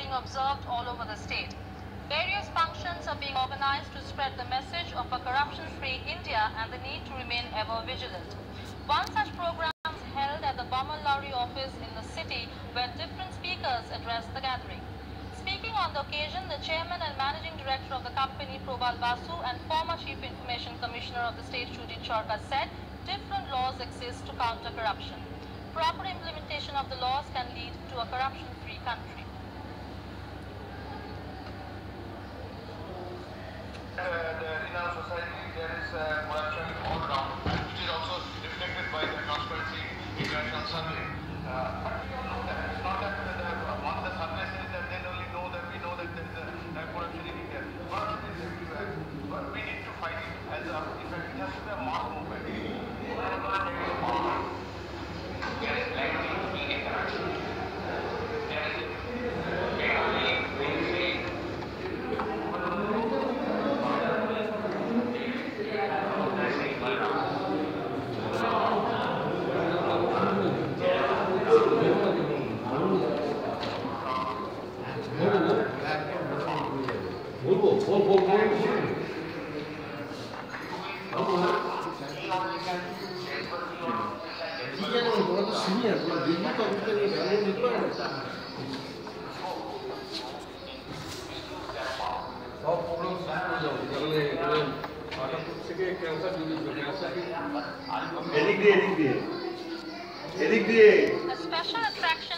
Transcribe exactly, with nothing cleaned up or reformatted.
being observed all over the state. Various functions are being organized to spread the message of a corruption-free India and the need to remain ever vigilant. One such program was held at the Bamal Lowry office in the city, where different speakers addressed the gathering. Speaking on the occasion, the chairman and managing director of the company, Probal Basu, and former chief information commissioner of the state, Shujit Chorka, said different laws exist to counter corruption. Proper implementation of the laws can lead to a corruption-free country. Uh, the, in our society, there is uh, corruption all around, which is also reflected by the Transparency International Survey. Uh, but we all know that. It's not that the, the, once the survey says that, then only know that we know that there is a, a corruption in India. Corruption is everywhere. But we need to fight it as a, in fact, it has to be a mass movement. There is likely to be a corruption. There is a A special attraction